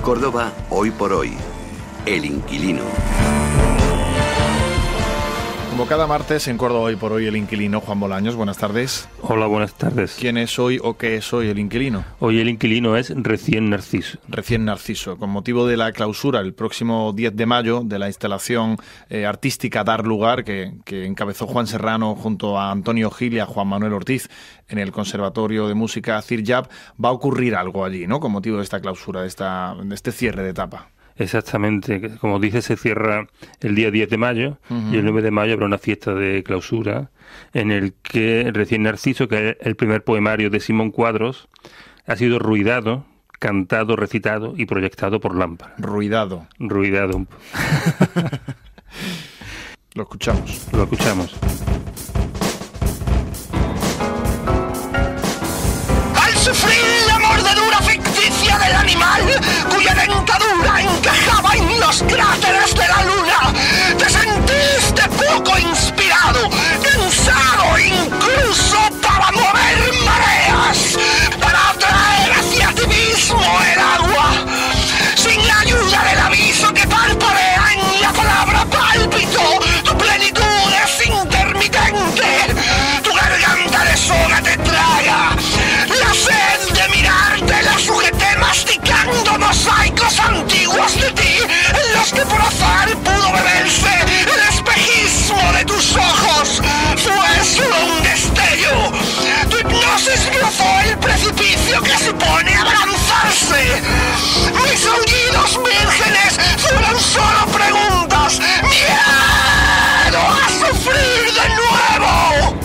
Córdoba, hoy por hoy. El Inquilino. Como cada martes en Córdoba, hoy por hoy, El Inquilino. Juan Bolaños, buenas tardes. Hola, buenas tardes. ¿Quién es hoy o qué es hoy El Inquilino? Hoy El Inquilino es Recién Narciso. Recién Narciso, con motivo de la clausura el próximo 10 de mayo de la instalación artística Dar Lugar, que encabezó Juan Serrano junto a Antonio Gil y a Juan Manuel Ortiz en el Conservatorio de Música Cirjab. Va a ocurrir algo allí, ¿no?, con motivo de esta clausura, de este cierre de etapa. Exactamente, como dice, se cierra el día 10 de mayo y el 9 de mayo habrá una fiesta de clausura en el que Recién Narciso, que es el primer poemario de Simón Cuadros, ha sido ruidado, cantado, recitado y proyectado por Lámpara. Ruidado. Lo escuchamos. Al sufrir la mordedura ficticia del animal, cuya dentadura encajaba en los cráteres de la luna, te sentiste poco inspirado, cansado incluso para mover mareas, para atraer hacia ti mismo el agua. Sin la ayuda del aviso que parpadea en la palabra pálpito, tu plenitud es intermitente, tu garganta de soga te traga. La sed de mirarte la sujeté masticando mosaicos antiguos de ti, en los que por azar pudo beberse el espejismo de tus ojos. Fue solo un destello. Tu hipnosis rozó el precipicio que supone abalanzarse. Mis aullidos vírgenes fueron solo preguntas. ¡Miedo a sufrir de nuevo!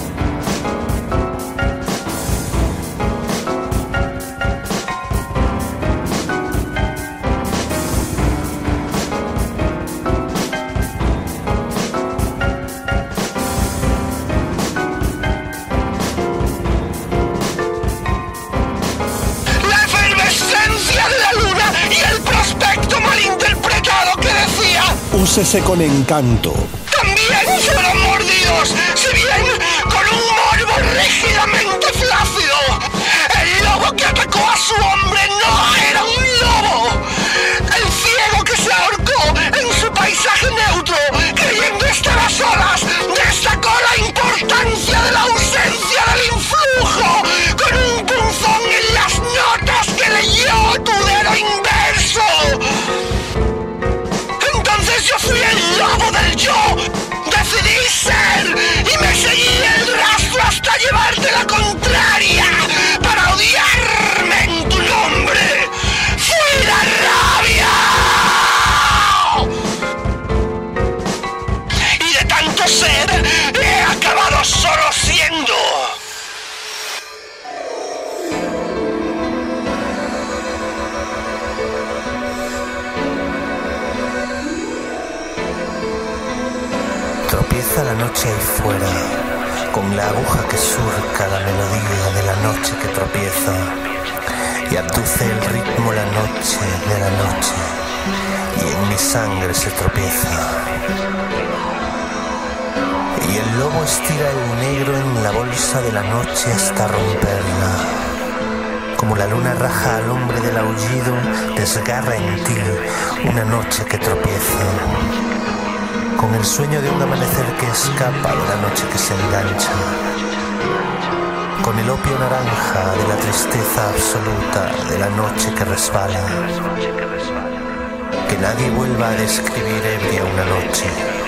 Úsese con encanto. También fueron mordidos, si bien con un morbo rígidamente flácido. El lobo que atacó a su hombre no era un lobo. El ciego que se ahorcó en su paisaje neutro, creyendo estar a solas, destacó la importancia de la ausencia del influjo, con un punzón en las notas que leyó tu dedo inverso. Yo fui el lobo del yo, decidí ser y me seguí el rastro hasta llevarte la contraria para odiarme en tu nombre. ¡Fui la rabia! Y de tanto ser, he acabado solo siendo. Tropieza la noche ahí fuera, con la aguja que surca la melodía de la noche que tropieza, y abduce el ritmo la noche de la noche, y en mi sangre se tropieza. Y el lobo estira el negro en la bolsa de la noche hasta romperla. Como la luna raja al hombre del aullido, desgarra en ti una noche que tropieza. Con el sueño de un amanecer que escapa de la noche que se engancha, con el opio naranja de la tristeza absoluta de la noche que resbala, que nadie vuelva a describir ebria una noche.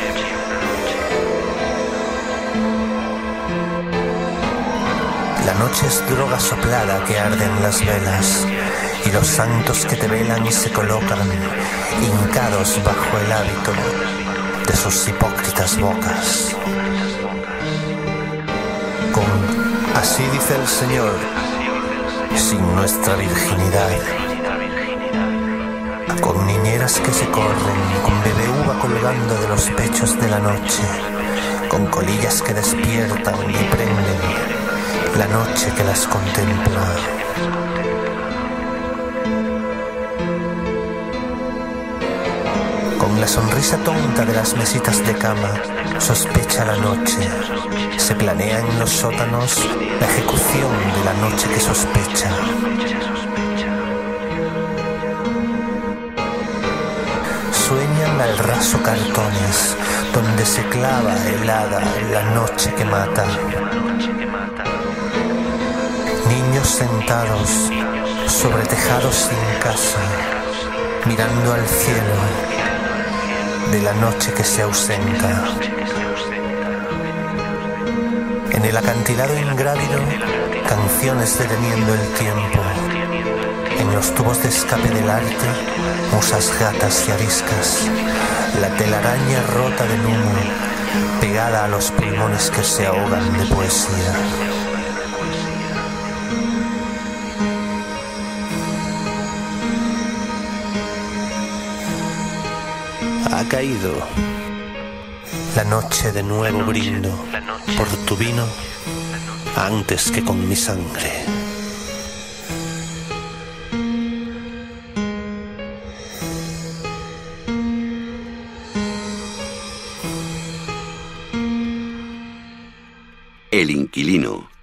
La noche es droga soplada que arde en las velas, y los santos que te velan se colocan hincados bajo el hábito de sus hipócritas bocas. Con así dice el Señor, sin nuestra virginidad, con niñeras que se corren, con bebé uva colgando de los pechos de la noche, con colillas que despiertan y prenden la noche que las contempla. Con la sonrisa tonta de las mesitas de cama, sospecha la noche. Se planea en los sótanos la ejecución de la noche que sospecha. tierra el raso cartones, donde se clava helada la noche que mata. Niños sentados sobre tejados sin casa, mirando al cielo de la noche que se ausenta. En el acantilado ingrávido, canciones deteniendo el tiempo. En los tubos de escape del arte, musas gatas y ariscas. La telaraña rota del humo, pegada a los pulmones que se ahogan de poesía. Ha caído la noche, de nuevo brindo por tu vino antes que con mi sangre. El Inquilino.